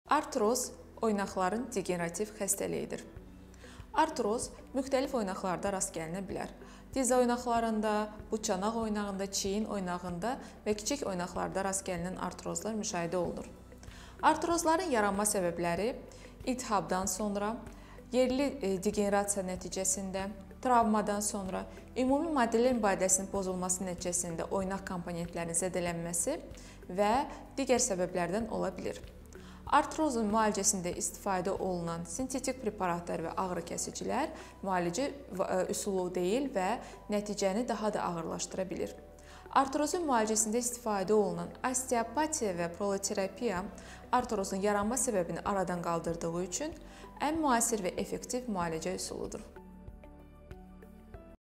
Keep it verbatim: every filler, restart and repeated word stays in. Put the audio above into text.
Artroz oynaqların degenerativ xəstəliyidir. Artroz müxtəlif oynaqlarda rast gəlinə bilər. Diz oynaqlarında, buçanaq oynağında, çiyin oynağında və kiçik oynaqlarda rast gəlinən artrozlar müşahidə olunur. Artrozların yaranma səbəbləri iltihabdan sonra, yerli degenerasiya nəticəsində, travmadan sonra, ümumi maddələr mübadiləsinin pozulması nəticəsində oynaq komponentlərinin zədələnməsi və digər səbəblərdən ola bilir. Artrozun müalicəsində istifadə olunan sintetik preparatlar və ağrəkəsicilər müalicə üsulu deyil və nəticəni daha da ağırlaşdıra bilir. Artrozun müalicəsində istifadə olunan osteopatiya və proloterapiya artrozun yaranma səbəbini aradan qaldırdığı üçün ən müasir və effektiv müalicə üsuludur.